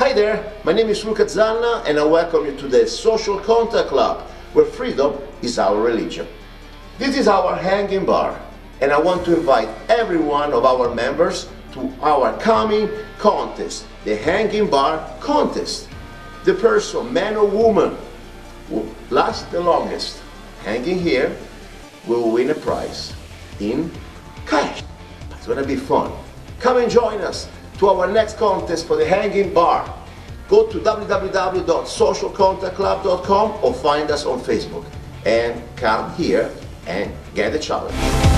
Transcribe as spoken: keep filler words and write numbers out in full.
Hi there, my name is Luca Zanna and I welcome you to the Social Contact Club, where freedom is our religion. This is our hanging bar, and I want to invite every one of our members to our coming contest, the Hanging Bar Contest. The person, man or woman, who lasts the longest hanging here will win a prize in cash. It's gonna be fun. Come and join us to our next contest for the Hanging Bar. Go to w w w dot social contact club dot com or find us on Facebook and come here and get the challenge.